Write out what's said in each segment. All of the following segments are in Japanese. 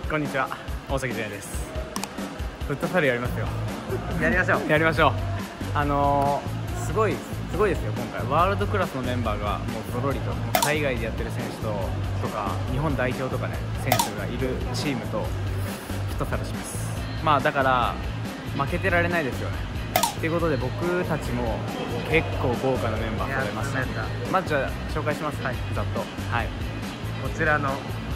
こんにちは、大崎純也です。フットサルやりますよ。 やりましょう。 やりましょう。すごいですよ。今回ワールドクラスのメンバーがもうぞろりと、海外でやってる選手とか日本代表とかね、選手がいるチームとフットサルします。まあだから負けてられないですよね。ということで僕たちも結構豪華なメンバー揃えました。まずじゃあ紹介します。はい、ざっと。はい、こちらの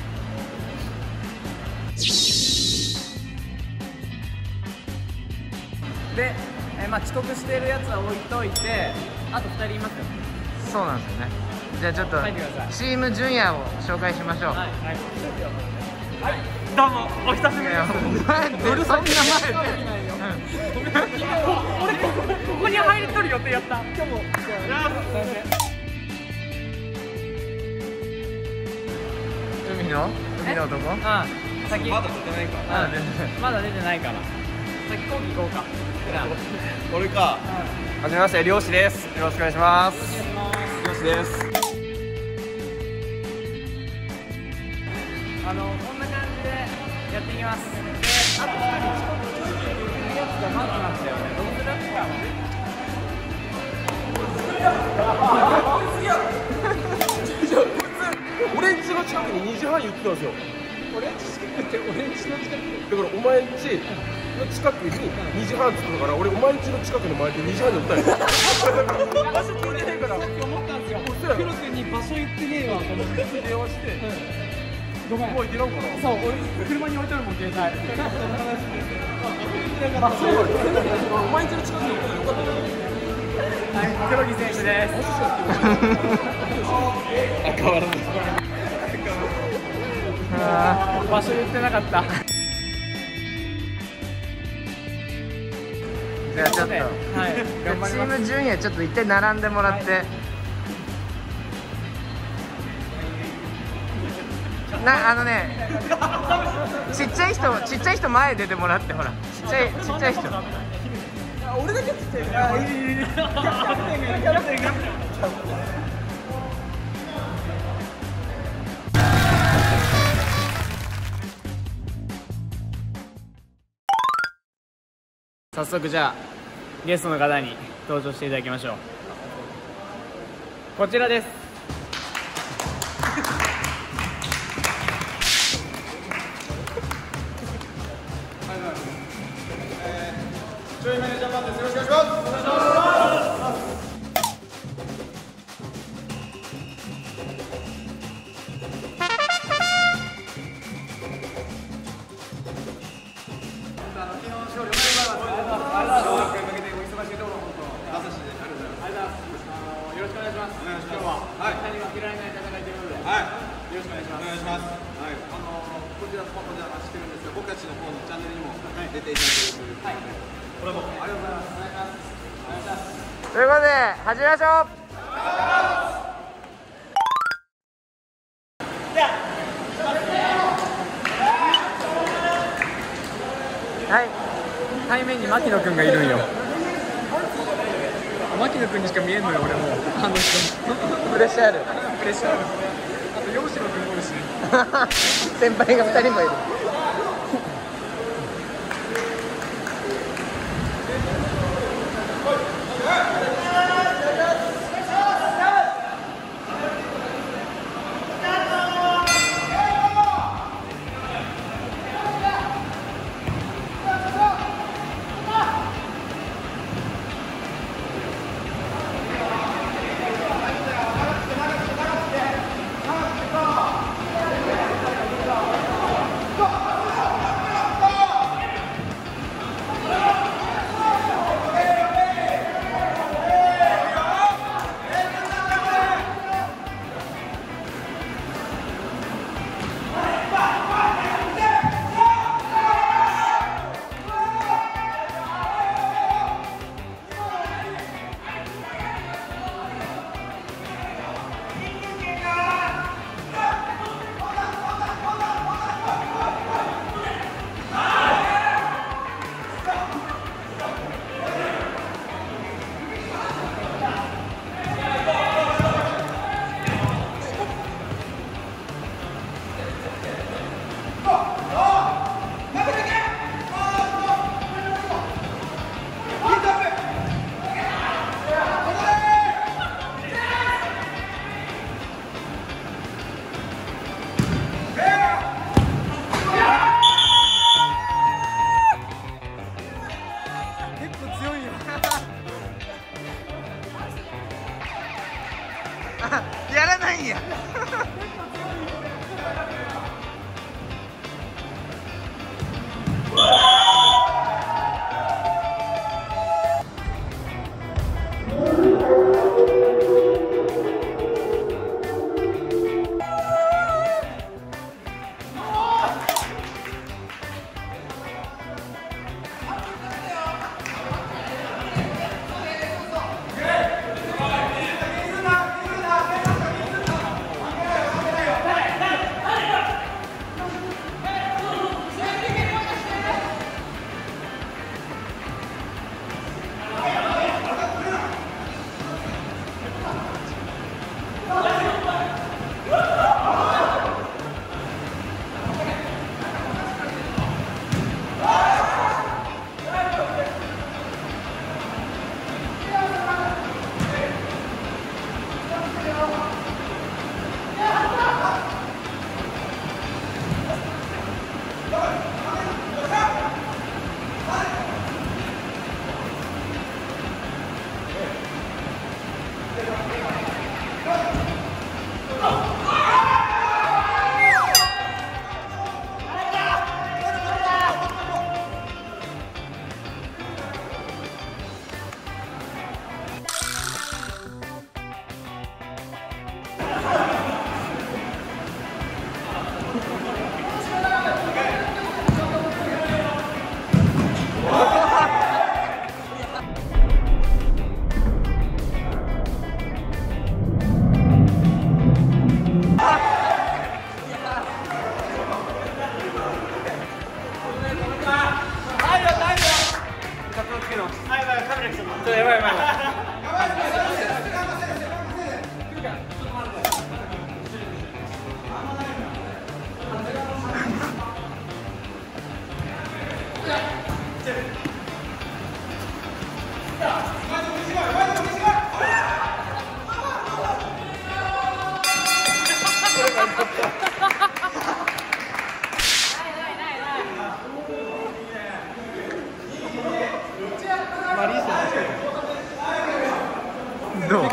で、遅刻しているやつは置いといて、あと2人いますよ。 そうなんですよね。じゃあちょっと書いてください。 チームジュニアを紹介しましょう。 はい、どうもお久しぶりです。 俺そんな前俺ここに入りとる予定やった。今日も海の男？ 先まだ出てないか。まだ出てないから。先講義行こうか。 俺か。はじめまして、漁師です。よろしくお願いします。漁師です。 こんな感じでやっていきます。で、あと2人遅刻してるやつが待ってましたよね。どうする俺んちの近くに2時半言ってたんですよ。 俺んち近くって俺んちの近くだからお前んちの近くに2時半着くから、俺お前んちの近くの前で2時半におったんよ。 場所聞いてないから。さっき思ったんですよ。黒くんに場所言ってねえわと思って電話して。ごめん。もう行けないかな。そう、俺車に置いてるもん携帯。場所お前んちの近くにおったらよかったよ。はい、黒木選手です。 変わらない。 場所言ってなかった。 じゃあちょっと、チームジュニアちょっと一回並んでもらって、ちっちゃい人前出てもらって、ほらちっちゃい人。 俺だけちっちゃい。早速じゃあゲストの方に登場していただきましょう。こちらです。 ちょいめねジャパンです。よろしくお願いします。僕たちの方のチャンネルにも出ていただけるということで、これもありがとうございます。 ということで始めましょう。 はい、対面に牧野くんがいるんよ。牧野くんにしか見えんのよ、俺も。あの人プレッシャーある。 あと洋志郎くんもおるしね。 先輩が2人もいる。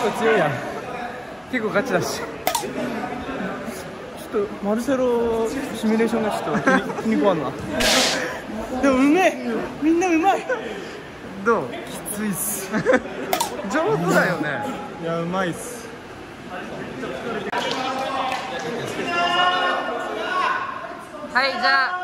構強いやん。結構ガチだし。ちょっとマルセロシミュレーションがちょっと気に食わんな。でもうめえ、みんなうまい。 どう？ きついっす。 上手だよね。 いや、うまいっす。 はい、じゃあ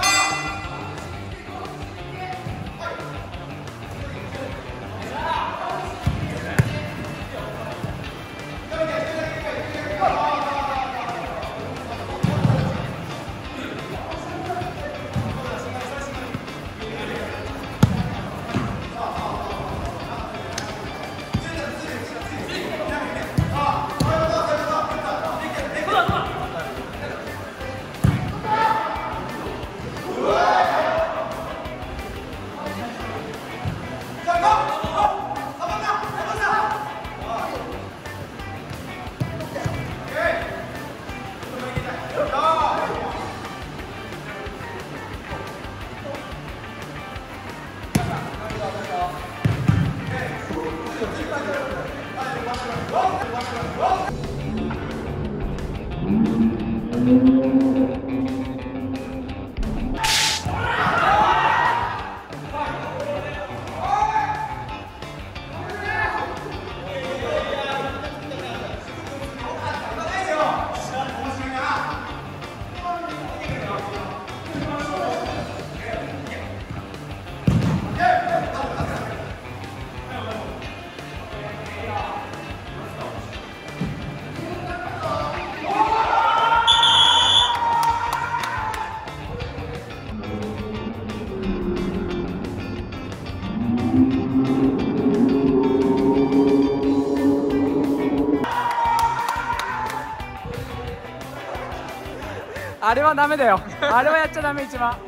あれはダメだよ。あれはやっちゃダメ、一番。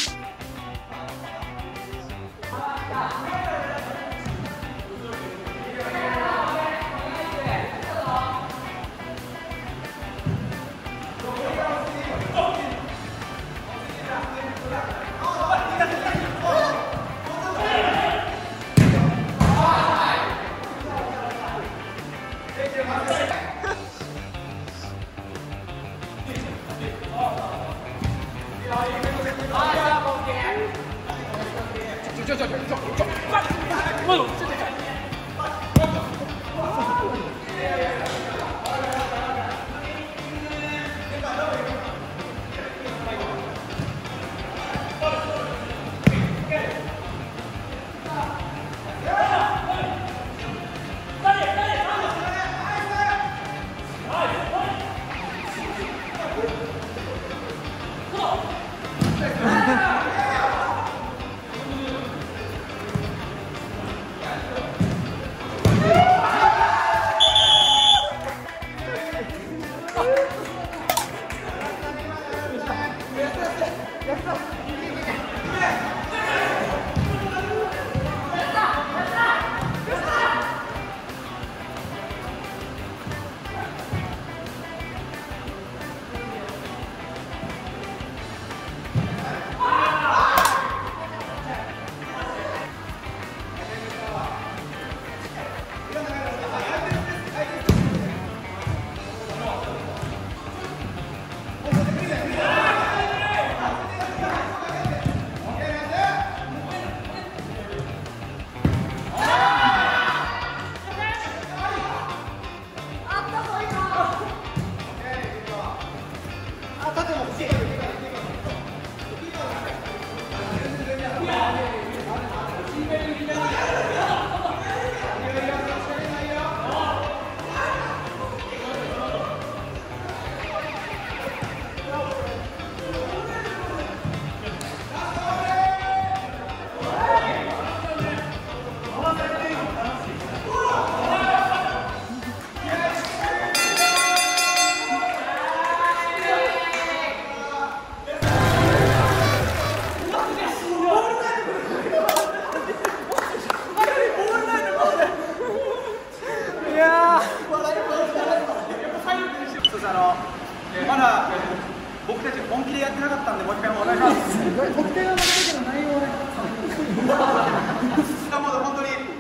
まだ僕たち本気でやってなかったんで、もう一回お願いします。得点は負けたけど内容はね。本当に